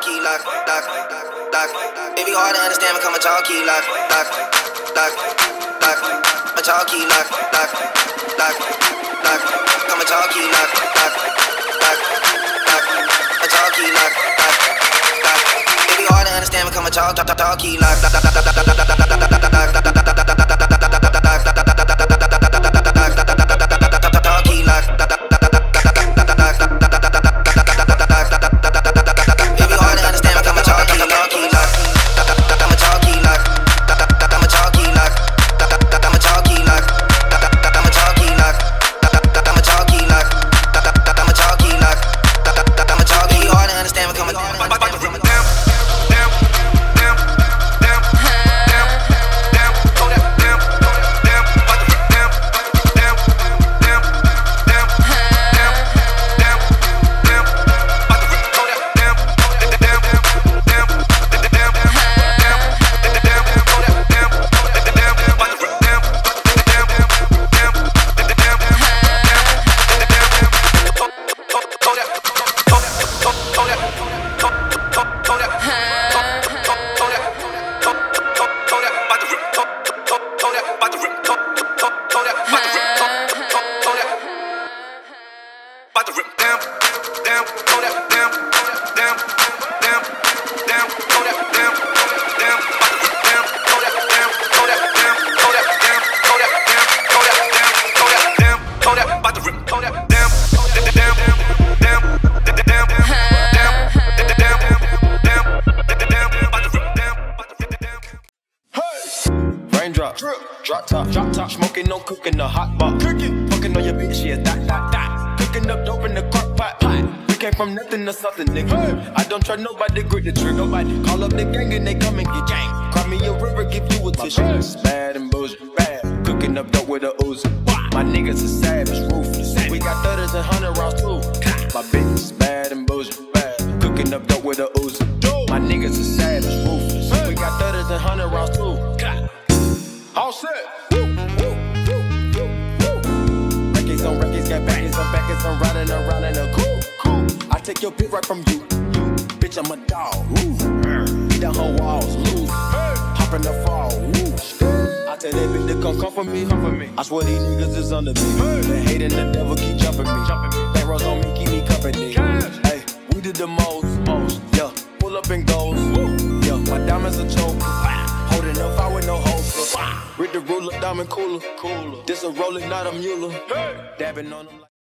talkie like. It be hard to understand when come a talkie like. A talkie like. Come a talkie like. A talkie like. It be hard to understand when come a talkie like. Drop top, smoking, no cooking, the hot pot. Fucking on your bitch, yeah, that. Cooking up dope in the crock pot. We came from nothing to something, nigga. I don't trust nobody, grip the trigger. Nobody call up the gang and they come and get gang. Cry me a river, give you a tissue. It's bad and bullshit, bad. Cooking up dope with a Uzi. My niggas are savage, ruthless. We got 30s and 100 rounds too. My bitch is bad and bullshit, bad. Cooking up dope with a Uzi. My niggas are savage, ruthless. We got 30s and 100 rounds too. All set. Records on records, got backers on backers. I'm riding around in a cool. I take your pick right from you. Bitch, I'm a dog. Beat down her walls. Hop in the fall. I tell that bitch to come for me. I swear these niggas is under me. The hate and the devil keep jumping me. Back rows on me, keep me company. Hey, we did the most. Yeah, pull up and goes. Yeah, my diamonds are choke. Holding up, I with no holster. With the ruler, diamond cooler. This a roller, not a mule. Dabbing on them.